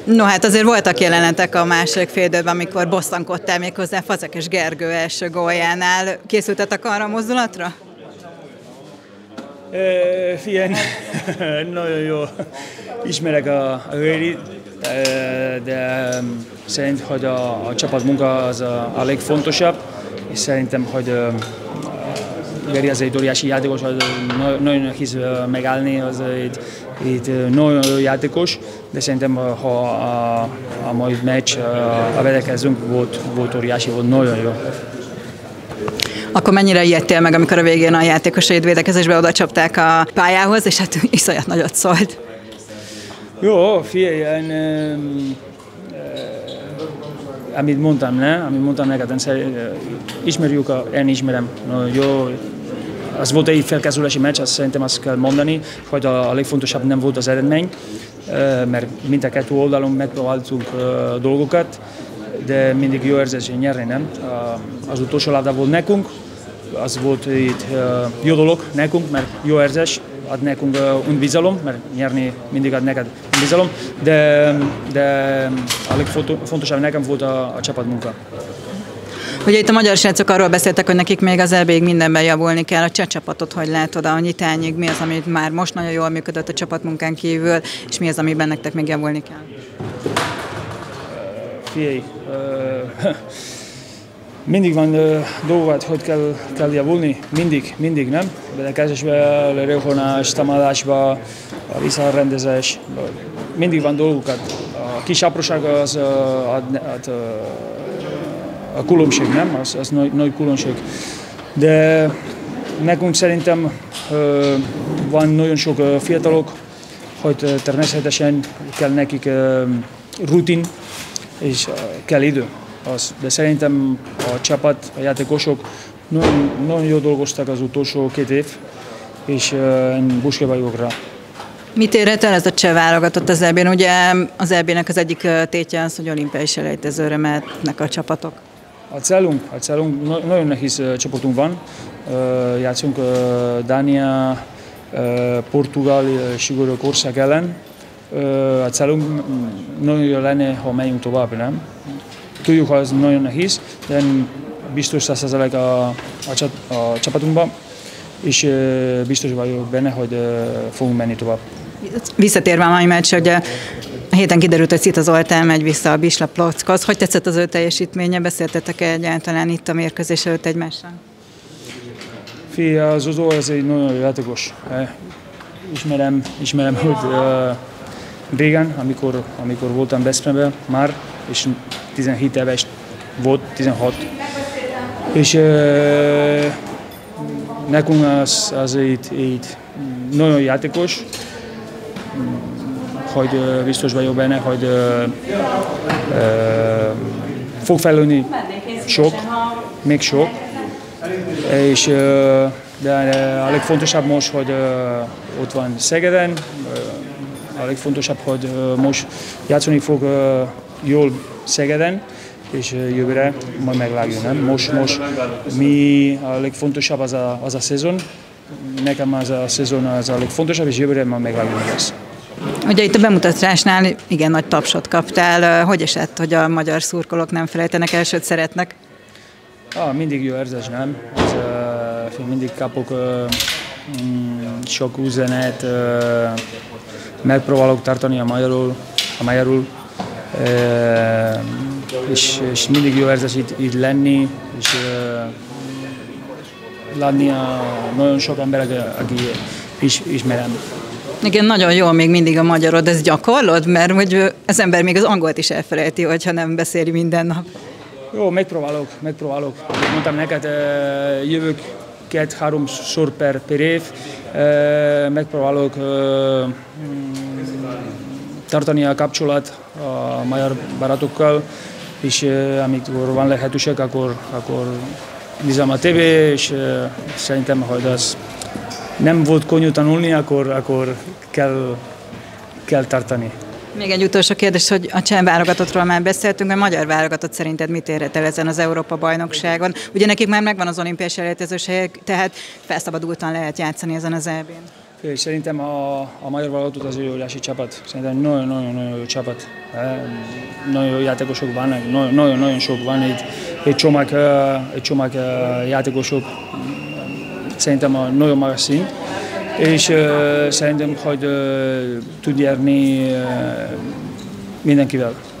No hát azért voltak jelenetek a második félidőben, amikor bosszankodtál méghozzá Fazekas Gergő első góljánál. Készültetek arra a mozdulatra? Figyelj, nagyon jól ismerek a Gérit, de szerintem, hogy a csapatmunka az a legfontosabb, és szerintem, hogy Geri az egy óriási játékos, nagyon nehéz megállni, az egy nagyon jó játékos, de szerintem, ha a mai meccs, a védekezünk volt óriási, volt nagyon jó. Akkor mennyire ijedtél meg, amikor a végén a játékosaid védekezésbe oda csapták a pályához, és hát iszonyat nagyot szólt? Jó, figyelj, amit mondtam neked, ismerjük, én ismerem, jó, az volt egy felkészülési meccs, azt szerintem azt kell mondani, hogy a legfontosabb nem volt az eredmény, mert mind a kettő oldalon megpróbáltunk dolgokat, de mindig jó érzés nyerni, nem? Az utolsó labda volt nekünk, az volt itt jó dolog nekünk, mert jó érzés, ad nekünk önbizalom, mert nyerni mindig ad neked önbizalom, de a legfontosabb nekem volt a csapatmunka. Ugye itt a magyar srácok arról beszéltek, hogy nekik még az EB-ig mindenben javulni kell. A cseh csapatot hogy látod a nyitányig? Mi az, amit már most nagyon jól működött a csapatmunkán kívül, és mi az, amiben nektek még javulni kell? Figyelj, mindig van dolgokat, hogy kell javulni, mindig, nem? Védekezésben, lerőhonás, támadásban, a visszarendezés, mindig van dolgokat. A kis apróság az a különbség, nem? Az nagy különbség. De nekünk szerintem van nagyon sok fiatalok, hogy természetesen kell nekik rutin, és kell idő. De szerintem a csapat, a játékosok nagyon jól dolgoztak az utolsó 2 év, és én büszke vagyok rá. Mit érhet el ez a cseh válogatott az EB-n? Ugye az EB-nek az egyik tétje az, hogy olimpiai selejtezőre mehetnek a csapatok. A célunk nagyon nehéz csapatunk van. Játszunk Dánia, Portugál és Görögország ellen. A célunk nagyon jó lenne, ha megyünk tovább, nem? Tudjuk, hogy ez nagyon nehéz, de biztos 100% a csapatunkban, és biztos vagyok benne, hogy fogunk menni tovább. Visszatérve a mai meccsre, ugye a héten kiderült, hogy Szita Zoltán megy vissza a Wisla Plockhoz. Hogy tetszett az ő teljesítménye? Beszéltetek-e egyáltalán itt a mérkőzés előtt egymással? Az Zozó az egy nagyon jó játékos. Ismerem őt régen, amikor voltam Veszprémben már, és 17 éves volt, 16. És nekünk az egy nagyon játékos, hogy biztos vagyok benne, hogy fog fejlődni még sok, és de a legfontosabb most, hogy ott van Szegeden, a legfontosabb, hogy most játszani fog jól Szegeden, és jövőre majd meglátjuk, nem? Most mi a legfontosabb az a szezon, nekem az a szezon az a legfontosabb, és jövőre majd meglátjuk lesz. Ugye itt a bemutatásnál igen nagy tapsot kaptál. Hogy esett, hogy a magyar szurkolók nem felejtenek el, sőt szeretnek? Mindig jó érzés, nem? Mindig kapok sok üzenet, megpróbálok tartani a magyarul, és mindig jó érzés itt lenni, és látni nagyon sok emberek, aki ismerem. Igen, nagyon jó még mindig a magyarod, ez gyakorlod? Mert hogy az ember még az angolt is elfelejti, hogyha nem beszéli minden nap. Jó, megpróbálok. Mondtam neked, jövök 2-3 per év, megpróbálok tartani a kapcsolat a magyar barátokkal, és amikor van lehetőség, akkor nézem a TV, és szerintem, hogy az nem volt könnyű tanulni, akkor kell tartani. Még egy utolsó kérdés, hogy a cseh válogatottról már beszéltünk, a magyar válogatott szerinted mit érhet el ezen az Európa-bajnokságon? Ugye nekik már megvan az olimpiai selejtezőség, tehát felszabadultan lehet játszani ezen az EB-n. És szerintem a Magyar Válogatott az egy óriási csapat. Szerintem nagyon-nagyon jó csapat. Nagyon jó játékosok vannak, nagyon sok van itt. Egy csomag játékosok. Szerintem a nagyon magas szint. És szerintem, hogy tud nyerni mindenkivel.